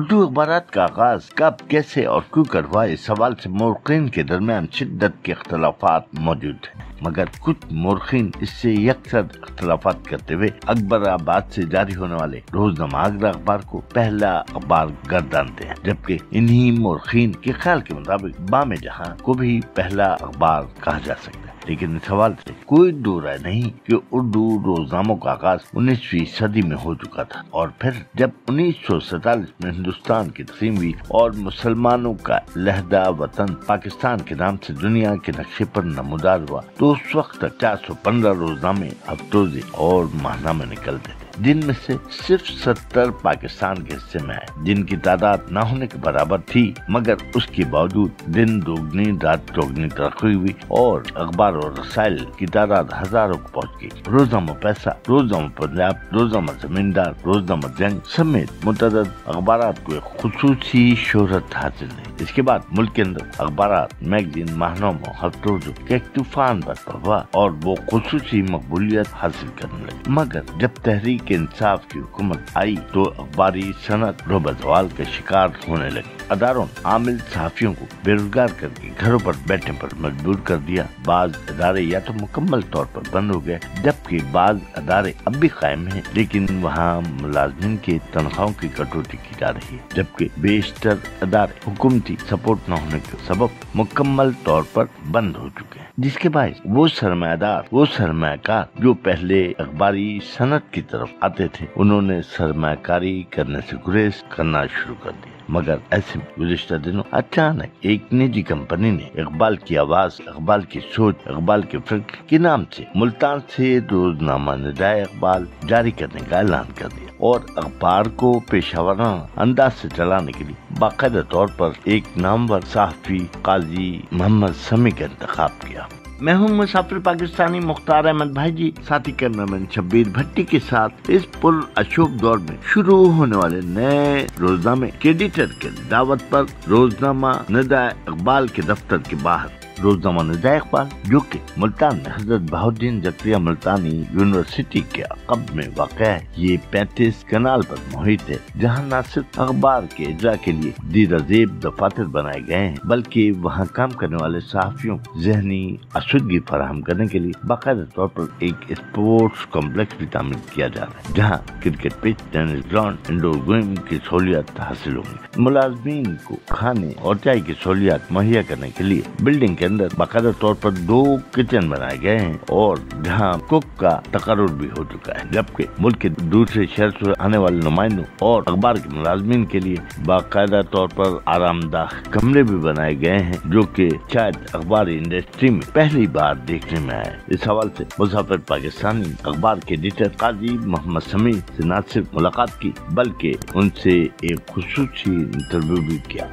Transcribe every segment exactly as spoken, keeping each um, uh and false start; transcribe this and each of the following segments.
اردو اخبارات کا آغاز کب، کیسے اور کیوں کروا، اس سوال سے مورخین کے درمیان شدت کے اختلافات موجود ہیں، مگر کچھ مورخین اس سے یکسر اختلافات کرتے ہوئے اکبر آباد سے جاری ہونے والے روزنامہ آگرہ اخبار کو پہلا اخبار گردانتے ہیں، جبکہ انہی مورخین کے خیال کے مطابق بام جہاں کو بھی پہلا اخبار کہا جا سکتا ہے۔ لیکن اس سوال سے کوئی دو رائے نہیں کہ اردو روزناموں کا آغاز انیسویں صدی میں ہو چکا تھا، اور پھر جب انیس سو سینتالیس میں ہندوستان کی تقسیم ہوئی اور مسلمانوں کا علیحدہ وطن پاکستان کے نام سے دنیا کے نقشے پر نمودار ہوا، تو اس وقت تک چار سو پندرہ روزنامے، ہفتوزے اور ماہنامے نکلتے تھے، جن میں سے صرف ستر پاکستان کے حصے میں آئے، جن کی تعداد نہ ہونے کے برابر تھی، مگر اس کے باوجود دن دوگنی رات چوگنی ترقی ہوئی اور اخبار اور رسائل کی تعداد ہزاروں کو پہنچ گئی۔ روزنامہ پیسہ، روزنامہ پنجاب، روزنامہ زمیندار، روزنامہ جنگ سمیت متعدد اخبارات کو ایک خصوصی شہرت حاصل ہے۔ اس کے بعد ملک کے اندر اخبارات، میگزین، ماہناموں، ہفتوزوں کے ایک طوفان برپا ہوا اور وہ خصوصی مقبولیت حاصل کرنے لگے، مگر جب تحریک کے انصاف کی حکومت آئی تو اخباری صنعت روبہ زوال کا شکار ہونے لگی۔ اداروں نے عامل صحافیوں کو بے روزگار کر کے گھروں پر بیٹھنے پر مجبور کر دیا۔ بعض ادارے یا تو مکمل طور پر بند ہو گئے، جبکہ بعض ادارے اب بھی قائم ہیں، لیکن وہاں ملازمین کے تنخواہوں کی کٹوتی کی جا رہی ہے، جبکہ بیشتر ادارے حکومتی سپورٹ نہ ہونے کے سبب مکمل طور پر بند ہو چکے ہیں، جس کے باعث وہ سرمایہ دار، وہ سرمایہ کار جو پہلے اخباری صنعت کی طرف آتے تھے، انہوں نے سرمایہ کاری کرنے سے گریز کرنا شروع کر دیا۔ مگر ایسے میں گزشتہ دنوں اچانک ایک نجی کمپنی نے اقبال کی آواز، اقبال کی سوچ، اقبال کے فکر کے نام سے ملتان سے روزنامہ ندائے اقبال جاری کرنے کا اعلان کر دیا اور اخبار کو پیشہ ورانہ انداز سے چلانے کے لیے باقاعدہ طور پر ایک نامور صحافی قاضی محمد سمیع کا انتخاب کیا۔ میں ہوں مسافر پاکستانی مختار احمد بھائی جی، ساتھی کیمرامین شبیر بھٹی کے ساتھ اس پر اشوک دور میں شروع ہونے والے نئے روزنامے کے ایڈیٹر کے دعوت پر روزنامہ ندائے اقبال کے دفتر کے باہر روزنامہ ندائے اقبال، جو کہ ملتان میں حضرت بہاؤالدین زکریا ملتانی یونیورسٹی کے عقب میں واقع ہے، یہ پینتیس کنال پر محیط ہے، جہاں نہ صرف اخبار کے اجرا کے لیے دیرہ زیب دفاتر بنائے گئے ہیں، بلکہ وہاں کام کرنے والے صحافیوں ذہنی آسودگی فراہم کرنے کے لیے باقاعدہ طور پر ایک اسپورٹس کمپلیکس بھی تعمیر کیا جا رہا ہے، جہاں cricket pitch, tennis ground, indoor game کی سہولیات حاصل ہوں گی۔ ملازمین کو کھانے اور چائے کی سہولیات مہیا کرنے کے لیے بلڈنگ کے اندر باقاعدہ طور پر دو کچن بنائے گئے ہیں اور جہاں کوک کا تقرر بھی ہو چکا ہے، جبکہ ملک کے دوسرے شہر سے آنے والے نمائندوں اور اخبار کے ملازمین کے لیے باقاعدہ طور پر آرام دہ کمرے بھی بنائے گئے ہیں، جو کہ شاید اخباری انڈسٹری میں پہلی بار دیکھنے میں آئے۔ اس حوالے سے مسافر پاکستانی اخبار کے ایڈیٹر قاضی محمد سمیع سے نہ صرف ملاقات کی بلکہ ان سے ایک خصوصی انٹرویو بھی کیا۔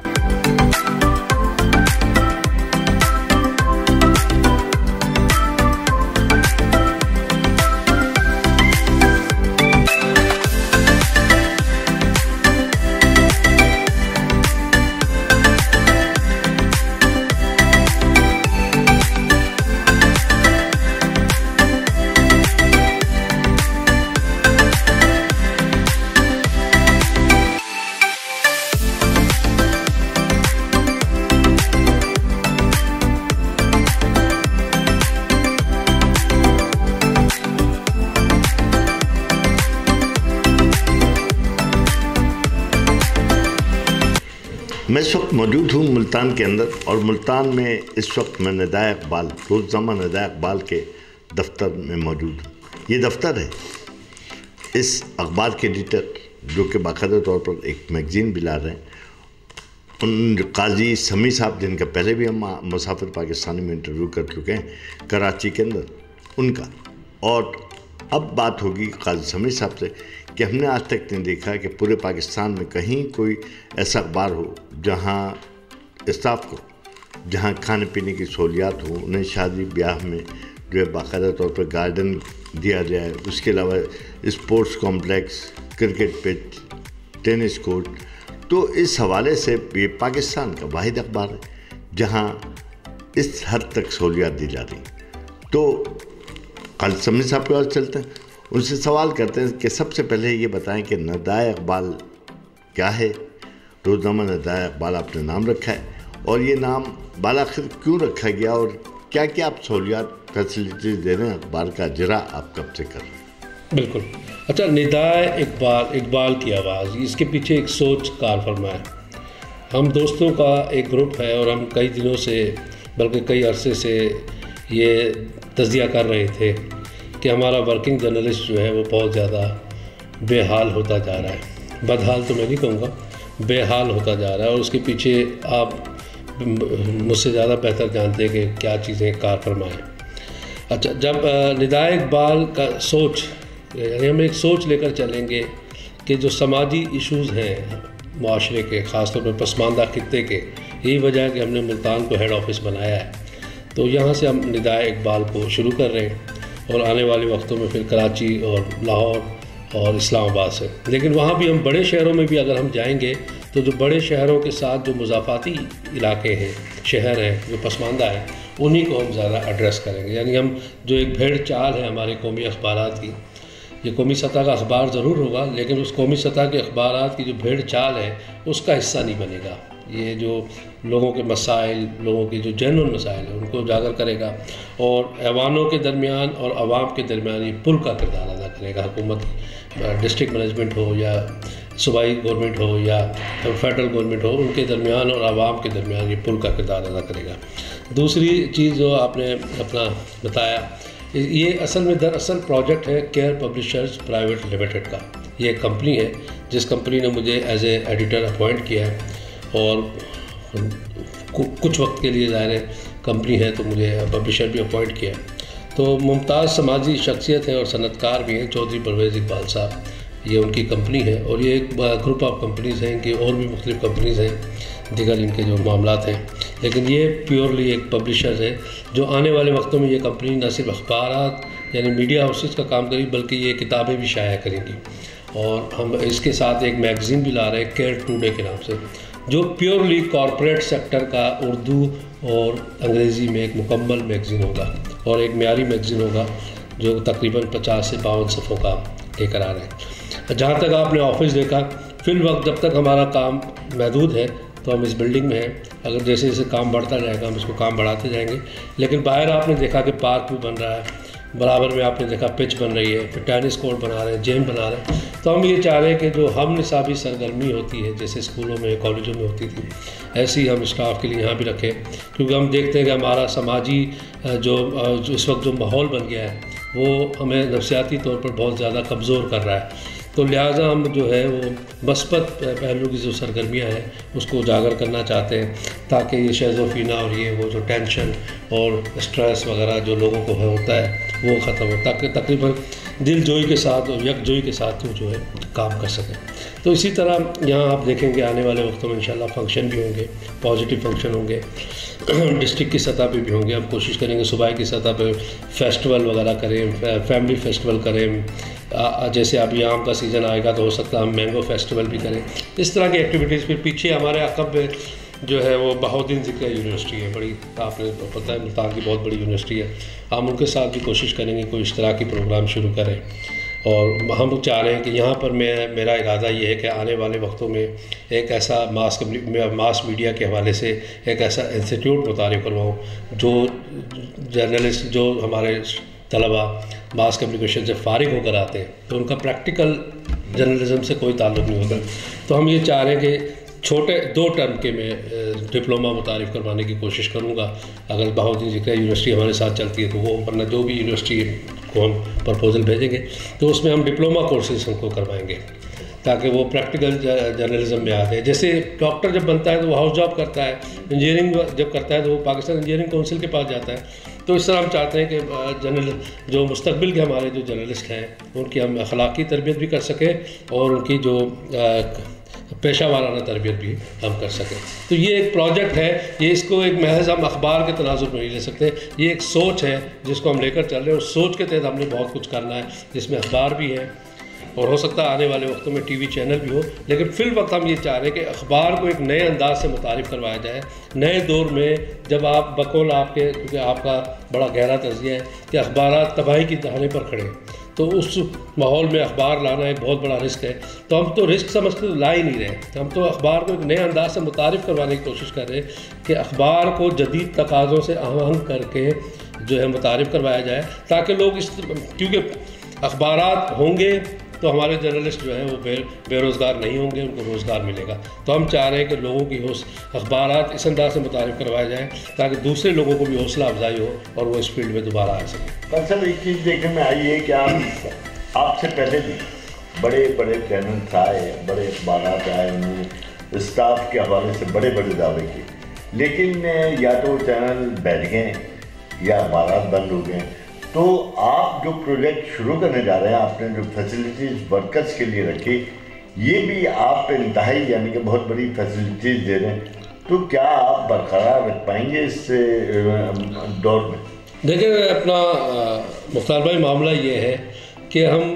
میں اس وقت موجود ہوں ملتان کے اندر، اور ملتان میں اس وقت میں ندائے اقبال، روزنامہ ندائے اقبال کے دفتر میں موجود ہوں۔ یہ دفتر ہے اس اخبار کے ایڈیٹر، جو کہ باقاعدہ طور پر ایک میگزین بھی لا رہے ہیں، ان قاضی سمیع صاحب، جن کا پہلے بھی ہم مسافر پاکستانی میں انٹرویو کر چکے ہیں کراچی کے اندر، ان کا۔ اور اب بات ہوگی قاضی سمیع صاحب سے کہ ہم نے آج تک نہیں دیکھا کہ پورے پاکستان میں کہیں کوئی ایسا اخبار ہو جہاں اسٹاف کو، جہاں کھانے پینے کی سہولیات ہوں، انہیں شادی بیاہ میں جو ہے باقاعدہ طور پر گارڈن دیا جائے، اس کے علاوہ sports complex, cricket pitch, tennis court. تو اس حوالے سے یہ پاکستان کا واحد اخبار ہے جہاں اس حد تک سہولیات دی جا رہی ہیں۔ تو قاضی سمیع صاحب کے پاس چلتے ہیں، ان سے سوال کرتے ہیں کہ سب سے پہلے یہ بتائیں کہ ندائے اقبال کیا ہے روزنامہ ندائے اقبال آپ نے نام رکھا ہے، اور یہ نام بالآخر کیوں رکھا گیا اور کیا کیا آپ سہولیات فیسلٹیز دے رہے ہیں؟ اخبار کا اجرا آپ کب سے کر رہے ہیں؟ بالکل. اچھا، ندائے اقبال، اقبال کی آواز، اس کے پیچھے ایک سوچ کار فرما ہے. ہم دوستوں کا ایک گروپ ہے اور ہم کئی دنوں سے بلکہ کئی عرصے سے یہ تجزیہ کر رہے تھے کہ ہمارا ورکنگ جرنلسٹ جو ہے وہ بہت زیادہ بے حال ہوتا جا رہا ہے. بدحال تو میں نہیں کہوں گا، بے حال ہوتا جا رہا ہے، اور اس کے پیچھے آپ مجھ سے زیادہ بہتر جانتے ہیں کہ کیا چیزیں کار فرمائیں. اچھا، جب ندائے اقبال کا سوچ، یعنی ہم ایک سوچ لے کر چلیں گے کہ جو سماجی ایشوز ہیں معاشرے کے، خاص طور پہ پسماندہ خطے کے، یہی وجہ ہے کہ ہم نے ملتان کو ہیڈ آفس بنایا ہے. تو یہاں سے ہم ندائے اقبال کو شروع کر رہے ہیں، اور آنے والے وقتوں میں پھر کراچی اور لاہور اور اسلام آباد سے. لیکن وہاں بھی ہم بڑے شہروں میں بھی اگر ہم جائیں گے تو جو بڑے شہروں کے ساتھ جو مضافاتی علاقے ہیں، شہر ہیں جو پسماندہ ہیں، انہی کو ہم زیادہ ایڈریس کریں گے. یعنی ہم جو ایک بھیڑ چال ہے ہمارے قومی اخبارات کی، یہ قومی سطح کا اخبار ضرور ہوگا، لیکن اس قومی سطح کے اخبارات کی جو بھیڑ چال ہے اس کا حصہ نہیں بنے گا. یہ جو لوگوں کے مسائل، لوگوں کے جو جنرل مسائل ہیں ان کو اجاگر کرے گا، اور ایوانوں کے درمیان اور عوام کے درمیان یہ پل کا کردار ادا کرے گا. حکومت، ڈسٹرکٹ مینجمنٹ ہو یا صوبائی گورنمنٹ ہو یا فیڈرل گورنمنٹ ہو، ان کے درمیان اور عوام کے درمیان یہ پل کا کردار ادا کرے گا. دوسری چیز جو آپ نے اپنا بتایا، یہ اصل میں دراصل پروجیکٹ ہے کیئر پبلشرز پرائیویٹ لمیٹڈ کا. یہ ایک کمپنی ہے جس کمپنی نے مجھے ایز اے ایڈیٹر اپوائنٹ کیا ہے، اور کچھ وقت کے لیے ظاہر کمپنی ہے تو مجھے پبلشر بھی اپوائنٹ کیا ہے. تو ممتاز سماجی شخصیت ہیں اور صنعت کار بھی ہیں چودھری پرویز اقبال صاحب، یہ ان کی کمپنی ہے، اور یہ ایک گروپ آف کمپنیز ہیں کہ اور بھی مختلف کمپنیز ہیں دیگر ان کے جو معاملات ہیں، لیکن یہ پیورلی ایک پبلشرز ہے جو آنے والے وقتوں میں یہ کمپنی نہ صرف اخبارات یعنی میڈیا ہاؤسز کا کام کرے بلکہ یہ کتابیں بھی شائع کریں گی. اور ہم اس کے ساتھ ایک میگزین بھی لا رہے ہیں کیئر ٹوڈے کے نام سے، جو پیورلی کارپوریٹ سیکٹر کا اردو اور انگریزی میں ایک مکمل میگزین ہوگا، اور ایک معیاری میگزین ہوگا جو تقریباً پچاس سے باون صفحوں کا لے کر آ رہے ہیں. جہاں تک آپ نے آفس دیکھا، فی الوقت جب تک ہمارا کام محدود ہے تو ہم اس بلڈنگ میں ہیں، اگر جیسے جیسے کام بڑھتا جائے گا ہم اس کو کام بڑھاتے جائیں گے. لیکن باہر آپ نے دیکھا کہ پارک بھی بن رہا ہے، برابر میں آپ نے دیکھا پچ بن رہی ہے، پھر ٹینس کورٹ بنا رہے ہیں، جیم بنا رہے ہیں. تو ہم یہ چاہ رہے ہیں کہ جو ہم نصابی سرگرمی ہوتی ہے جیسے اسکولوں میں کالجوں میں ہوتی تھی، ایسی ہم اسٹاف کے لیے یہاں بھی رکھیں، کیونکہ ہم دیکھتے ہیں کہ ہمارا سماجی جو اس وقت جو ماحول بن گیا ہے وہ ہمیں نفسیاتی طور پر بہت زیادہ کمزور کر رہا ہے. تو لہٰذا ہم جو ہے وہ مثبت پہلو کی جو سرگرمیاں ہیں اس کو اجاگر کرنا چاہتے ہیں، تاکہ یہ شیزوفرینا اور یہ وہ جو ٹینشن اور اسٹریس وغیرہ جو لوگوں کو ہوتا ہے وہ ختم ہو، تاکہ تقریباً دل جوئی کے ساتھ اور یک جوئی کے ساتھ وہ جو ہے کام کر سکیں. تو اسی طرح یہاں آپ دیکھیں گے آنے والے وقتوں میں انشاءاللہ فنکشن بھی ہوں گے، پازیٹیو فنکشن ہوں گے، ڈسٹرکٹ کی سطح پہ بھی ہوں گے. ہم کوشش کریں گے صوبائی کی سطح پہ فیسٹیول وغیرہ کریں، فیملی فیسٹیول کریں، جیسے ابھی آم کا سیزن آئے گا تو ہو سکتا ہے ہم مینگو فیسٹیول بھی کریں. اس طرح کی ایکٹیویٹیز. پھر پیچھے ہمارے عقب جو ہے وہ بہاؤدین ذکر یونیورسٹی ہے، بڑی آپ نے پتہ ہے ملتان کی بہت بڑی یونیورسٹی ہے. ہم ان کے ساتھ بھی کوشش کریں گے کوئی اشتراکی پروگرام شروع کریں، اور ہم چاہ رہے ہیں کہ یہاں پر میں میرا ارادہ یہ ہے کہ آنے والے وقتوں میں ایک ایسا ماس ماس میڈیا کے حوالے سے ایک ایسا انسٹیٹیوٹ متعارف کرواؤں جو جرنلسٹ، جو ہمارے طلباء ماس کمیونیکیشن سے فارغ ہو کر آتے ہیں تو ان کا پریکٹیکل جرنلزم سے کوئی تعلق نہیں ہوتا. تو ہم یہ چاہ رہے ہیں کہ چھوٹے دو ٹرم کے میں ڈپلومہ متعارف کروانے کی کوشش کروں گا. اگر بہاؤدین ذکر یونیورسٹی ہمارے ساتھ چلتی ہے تو وہ، ورنہ جو بھی یونیورسٹی کو ہم پرپوزل بھیجیں گے تو اس میں ہم ڈپلومہ کورسز ہم کو کروائیں گے تاکہ وہ پریکٹیکل جرنلزم میں آ جائے. جیسے ڈاکٹر جب بنتا ہے تو وہ ہاؤس جاب کرتا ہے، انجینئرنگ جب کرتا ہے تو وہ پاکستان انجینئرنگ کونسل کے پاس جاتا ہے. تو اس طرح ہم چاہتے ہیں کہ جرنل جو مستقبل کے ہمارے جو جرنلسٹ ہیں ان کی ہم اخلاقی تربیت بھی کر سکیں اور ان کی جو پیشہ وارانہ تربیت بھی ہم کر سکیں. تو یہ ایک پروجیکٹ ہے، یہ اس کو ایک محض ہم اخبار کے تناظر میں نہیں لے سکتے. یہ ایک سوچ ہے جس کو ہم لے کر چل رہے ہیں، اور سوچ کے تحت ہم نے بہت کچھ کرنا ہے جس میں اخبار بھی ہے اور ہو سکتا ہے آنے والے وقتوں میں ٹی وی چینل بھی ہو. لیکن فی الوقت ہم یہ چاہ رہے ہیں کہ اخبار کو ایک نئے انداز سے متعارف کروایا جائے نئے دور میں، جب آپ بقول آپ کے، کیونکہ آپ کا بڑا گہرا تجزیہ ہے کہ اخبارات تباہی کی دہانے پر کھڑے ہیں، تو اس ماحول میں اخبار لانا ایک بہت بڑا رسک ہے. تو ہم تو رسک سمجھ کے لا ہی نہیں رہے. ہم تو اخبار کو ایک نئے انداز سے متعارف کروانے کی کوشش کر رہے ہیں کہ اخبار کو جدید تقاضوں سے آہنگ کر کے جو ہے متعارف کروایا جائے, تاکہ لوگ اس, کیونکہ اخبارات ہوں گے تو ہمارے جرنلسٹ جو ہیں وہ بے بے روزگار نہیں ہوں گے, ان کو روزگار ملے گا. تو ہم چاہ رہے ہیں کہ لوگوں کی اخبارات اس انداز سے متعارف کروائے جائیں تاکہ دوسرے لوگوں کو بھی حوصلہ افزائی ہو اور وہ اس فیلڈ میں دوبارہ آ سکیں. سر ایک چیز دیکھنے میں آئی ہے کہ آپ آپ سے پہلے بھی بڑے بڑے چینلس آئے, بڑے اخبارات آئے, انہوں نے اسٹاف کے حوالے سے بڑے بڑے دعوے کیے, لیکن یا تو چینل بیٹھ گئے یا اخبارات بند ہو گئے. تو آپ جو پروجیکٹ شروع کرنے جا رہے ہیں, آپ نے جو فیسلٹیز ورکرز کے لیے رکھی, یہ بھی آپ انتہائی یعنی کہ بہت بڑی فیسلٹیز دے رہے ہیں, تو کیا آپ برقرار رکھ پائیں گے اس دور میں؟ دیکھیں اپنا مختار بھائی معاملہ یہ ہے کہ ہم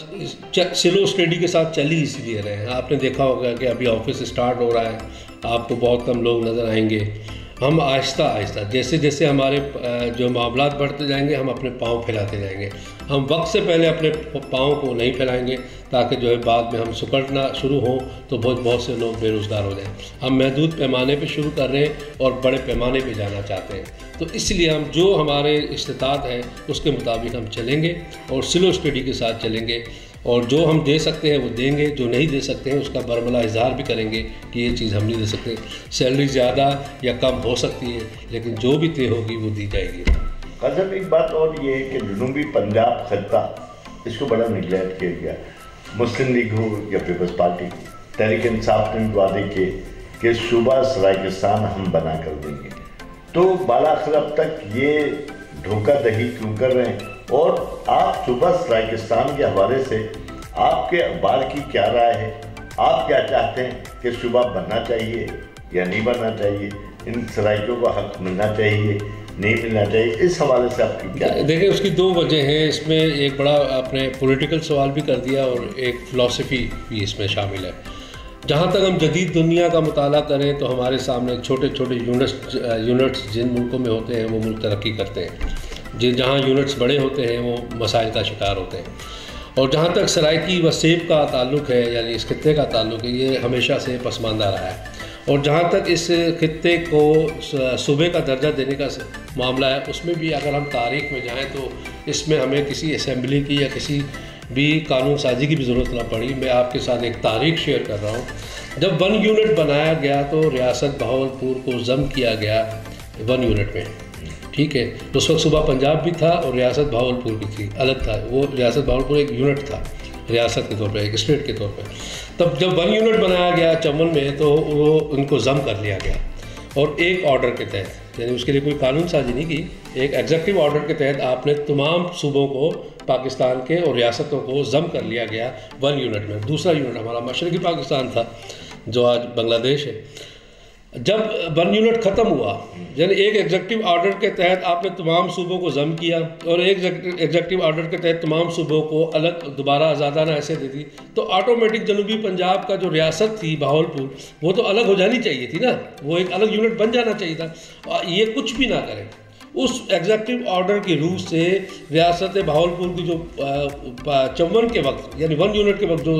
سلو اسٹڈی کے ساتھ چل ہی اس لیے رہے ہیں. آپ نے دیکھا ہوگا کہ ابھی آفس اسٹارٹ ہو رہا ہے, آپ کو بہت کم لوگ نظر آئیں گے. ہم آہستہ آہستہ جیسے جیسے ہمارے جو معاملات بڑھتے جائیں گے, ہم اپنے پاؤں پھیلاتے جائیں گے. ہم وقت سے پہلے اپنے پاؤں کو نہیں پھیلائیں گے تاکہ جو ہے بعد میں ہم سکڑنا شروع ہوں تو بہت بہت سے لوگ بے روزگار ہو جائیں. ہم محدود پیمانے پہ شروع کر رہے ہیں اور بڑے پیمانے پہ جانا چاہتے ہیں. تو اس لیے ہم جو ہمارے استطاعت ہے اس کے مطابق ہم چلیں گے اور سلو اسٹڈی کے ساتھ چلیں گے, اور جو ہم دے سکتے ہیں وہ دیں گے, جو نہیں دے سکتے ہیں اس کا برملا اظہار بھی کریں گے کہ یہ چیز ہم نہیں دے سکتے. سیلری زیادہ یا کم ہو سکتی ہے, لیکن جو بھی طے ہوگی وہ دی جائے گی. حضرت ایک بات اور یہ ہے کہ جنوبی پنجاب خطہ اس کو بڑا نگلیکٹ کیا گیا. مسلم لیگ ہو یا پیپلز پارٹی, تحریک انصاف نے وعدے کیے کہ صوبہ سرائیکستان ہم بنا کر دیں گے. تو بالاخر اب تک یہ دھوکہ دہی کیوں کر رہے ہیں؟ اور آپ صوبہ سرائیکستان کے حوالے سے آپ کے اخبار کی کیا رائے ہے؟ آپ کیا چاہتے ہیں کہ صوبہ بننا چاہیے یا نہیں بننا چاہیے؟ ان سرائیکوں کو حق ملنا چاہیے نہیں ملنا چاہیے؟ اس حوالے سے آپ کی کیا؟ دیکھیں اس کی دو وجہ ہیں. اس میں ایک بڑا آپ نے پولیٹیکل سوال بھی کر دیا اور ایک فلسفی بھی اس میں شامل ہے. جہاں تک ہم جدید دنیا کا مطالعہ کریں تو ہمارے سامنے چھوٹے چھوٹے یونٹس یونٹس جن ملکوں میں ہوتے ہیں وہ ملک ترقی کرتے ہیں, جن جہاں یونٹس بڑے ہوتے ہیں وہ مسائل کا شکار ہوتے ہیں. اور جہاں تک سرائکی و سیب کا تعلق ہے یعنی اس خطے کا تعلق ہے, یہ ہمیشہ سے پسماندہ رہا ہے. اور جہاں تک اس خطے کو صوبے کا درجہ دینے کا معاملہ ہے, اس میں بھی اگر ہم تاریخ میں جائیں تو اس میں ہمیں کسی اسمبلی کی یا کسی بھی قانون سازی کی بھی ضرورت نہ پڑی. میں آپ کے ساتھ ایک تاریخ شیئر کر رہا ہوں. جب ون یونٹ بنایا گیا تو ریاست بہاولپور کو ضم کیا گیا ون یونٹ میں, ٹھیک ہے. اس وقت صوبہ پنجاب بھی تھا اور ریاست بہاولپور بھی تھی, الگ تھا. وہ ریاست بہاولپور ایک یونٹ تھا ریاست کے طور پہ, ایک اسٹیٹ کے طور پہ. تب جب ون یونٹ بنایا گیا چمن میں تو وہ ان کو ضم کر لیا گیا اور ایک آرڈر کے تحت, یعنی اس کے لیے کوئی قانون سازی نہیں کی, ایک ایگزیکٹو آرڈر کے تحت آپ نے تمام صوبوں کو پاکستان کے اور ریاستوں کو ضم کر لیا گیا ون یونٹ میں. دوسرا یونٹ ہمارا مشرقی پاکستان تھا جو آج بنگلہ دیش ہے. جب ون یونٹ ختم ہوا یعنی ایک ایگزیکٹو آرڈر کے تحت آپ نے تمام صوبوں کو ضم کیا اور ایک ایگزیکٹو آرڈر کے تحت تمام صوبوں کو الگ دوبارہ آزادانہ حیثیت دے دی, تو آٹومیٹک جنوبی پنجاب کا جو ریاست تھی بہاولپور وہ تو الگ ہو جانی چاہیے تھی نا, وہ ایک الگ یونٹ بن جانا چاہیے تھا. یہ کچھ بھی نہ کریں, اس ایگزیکٹو آرڈر کی روح سے ریاست بہاولپور کی جو چون کے وقت یعنی ون یونٹ کے وقت جو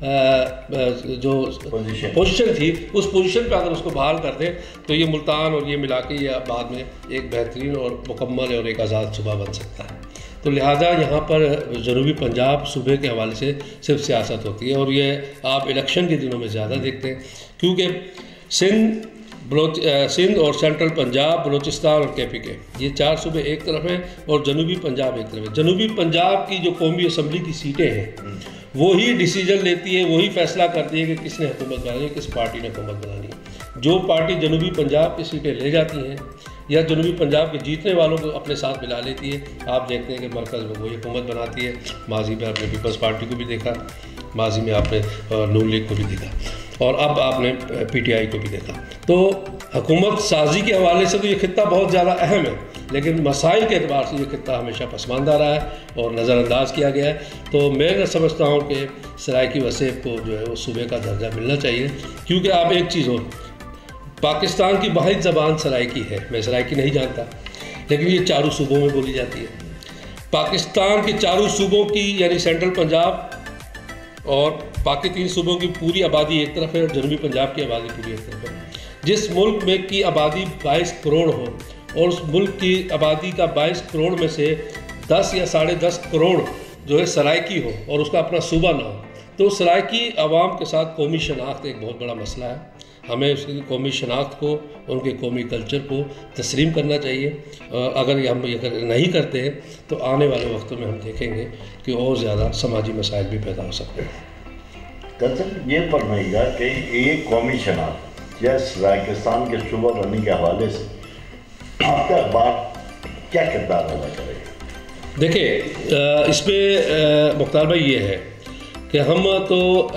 جو پوزیشن تھی, اس پوزیشن پہ اگر اس کو بحال کر دیں تو یہ ملتان اور یہ ملا کے یہ بعد میں ایک بہترین اور مکمل اور ایک آزاد صوبہ بن سکتا ہے. تو لہٰذا یہاں پر جنوبی پنجاب صوبے کے حوالے سے صرف سیاست ہوتی ہے, اور یہ آپ الیکشن کے دنوں میں زیادہ دیکھتے ہیں کیونکہ سندھ بلوچ سندھ اور سینٹرل پنجاب, بلوچستان اور کے پی کے, یہ چار صوبے ایک طرف ہیں اور جنوبی پنجاب ایک طرف ہے. جنوبی پنجاب کی جو قومی اسمبلی کی سیٹیں ہیں وہی ڈیسیجن لیتی ہے, وہی فیصلہ کرتی ہے کہ کس نے حکومت بنانی ہے, کس پارٹی نے حکومت بنانی ہے. جو پارٹی جنوبی پنجاب کی سیٹیں لے جاتی ہیں یا جنوبی پنجاب کے جیتنے والوں کو اپنے ساتھ ملا لیتی ہے, آپ دیکھتے ہیں کہ مرکز میں وہی حکومت بناتی ہے. ماضی میں آپ نے پیپلز پارٹی کو بھی دیکھا, ماضی میں آپ نے نون لیگ کو بھی دیکھا, اور اب آپ نے پی ٹی آئی کو بھی دیکھا. تو حکومت سازی کے حوالے سے تو یہ خطہ بہت زیادہ اہم ہے, لیکن مسائل کے اعتبار سے یہ خطہ ہمیشہ پسماندہ رہا ہے اور نظر انداز کیا گیا ہے. تو میں نہ سمجھتا ہوں کہ سرائکی و سیب کو جو ہے وہ صوبے کا درجہ ملنا چاہیے, کیونکہ آپ ایک چیز ہو, پاکستان کی واحد زبان سرائکی ہے. میں سرائکی نہیں جانتا لیکن یہ چاروں صوبوں میں بولی جاتی ہے. پاکستان کے چاروں صوبوں کی یعنی سینٹرل پنجاب اور باقی تین صوبوں کی پوری آبادی ایک طرف ہے اور جنوبی پنجاب کی آبادی پوری ایک طرف ہے. جس ملک میں کی آبادی بائیس کروڑ ہو اور اس ملک کی آبادی کا بائیس کروڑ میں سے دس یا ساڑھے دس کروڑ جو ہے سرائکی ہو اور اس کا اپنا صوبہ نہ ہو، تو سرائکی عوام کے ساتھ قومی شناخت ایک بہت بڑا مسئلہ ہے. ہمیں اس کی قومی شناخت کو، ان کے قومی کلچر کو تسلیم کرنا چاہیے. اگر ہم یہ نہیں کرتے ہیں تو آنے والے وقتوں میں ہم دیکھیں گے کہ اور زیادہ سماجی مسائل بھی پیدا ہو سکتے ہیں. سر یہ فرمائیے گا کہ یہ قومی شناخت یا سرائکستان کے صوبہ بننے کے حوالے سے آپ کا اخبار کیا کردار ادا کرے گا؟ دیکھیں اس پہ مختار بھائی یہ ہے کہ ہم تو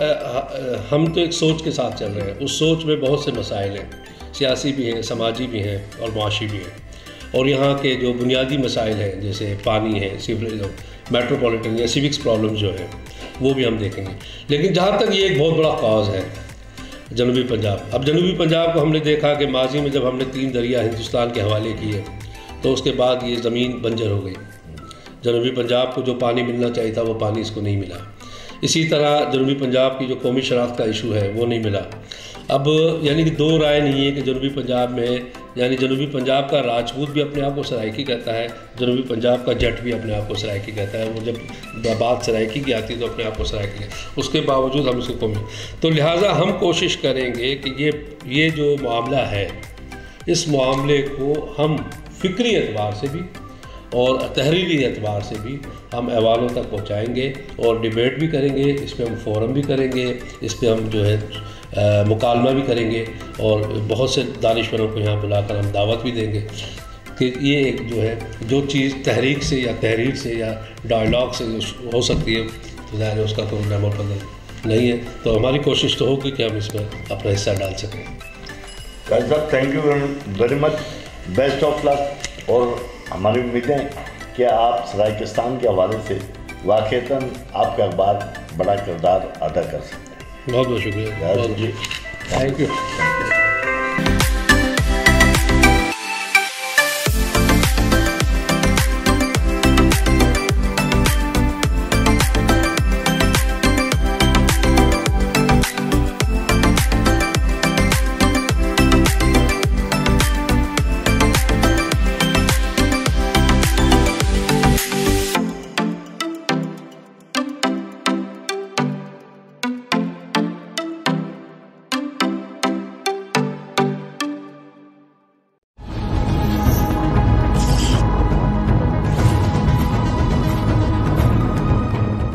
ہم تو ایک سوچ کے ساتھ چل رہے ہیں. اس سوچ میں بہت سے مسائل ہیں، سیاسی بھی ہیں، سماجی بھی ہیں اور معاشی بھی ہیں. اور یہاں کے جو بنیادی مسائل ہیں جیسے پانی ہے، سیوریج، میٹروپولیٹن یا سیوکس پرابلمز جو ہیں وہ بھی ہم دیکھیں گے. لیکن جہاں تک یہ ایک بہت بڑا کاز ہے جنوبی پنجاب. اب جنوبی پنجاب کو ہم نے دیکھا کہ ماضی میں جب ہم نے تین دریا ہندوستان کے حوالے کیے تو اس کے بعد یہ زمین بنجر ہو گئی. جنوبی پنجاب کو جو پانی ملنا چاہیے تھا وہ پانی اس کو نہیں ملا. اسی طرح جنوبی پنجاب کی جو قومی شناخت کا ایشو ہے وہ نہیں ملا. اب یعنی کہ دو رائے نہیں ہے کہ جنوبی پنجاب میں، یعنی جنوبی پنجاب کا راجپوت بھی اپنے آپ کو سرائکی کہتا ہے، جنوبی پنجاب کا جٹ بھی اپنے آپ کو سرائکی کہتا ہے. وہ جب بات سرائکی کی آتی ہے تو اپنے آپ کو سرائکی کہتا ہے. اس کے باوجود ہم اس کو قومی، تو لہٰذا ہم کوشش کریں گے کہ یہ یہ جو معاملہ ہے اس معاملے کو ہم فکری اعتبار سے بھی اور تحریری اعتبار سے بھی ہم ایوانوں تک پہنچائیں گے اور ڈیبیٹ بھی کریں گے. اس پہ ہم فورم بھی کریں گے، اس پہ ہم جو ہے مکالمہ بھی کریں گے اور بہت سے دانشوروں کو یہاں بلا کر ہم دعوت بھی دیں گے کہ یہ ایک جو ہے جو چیز تحریک سے یا تحریر سے یا ڈائلاگ سے ہو سکتی ہے تو ظاہر ہے اس کا کوئی نام بدل نہیں ہے. تو ہماری کوشش تو ہوگی کہ ہم اس میں اپنا حصہ ڈال سکیں. قائد صاحب thank you very much, best of luck. اور ہماری امید ہے کہ آپ سرائکستان کے حوالے سے واقعتاً آپ کا اخبار بڑا کردار ادا کر سکتے ہیں. بہت بہت شکریہ. جی تھینک یو.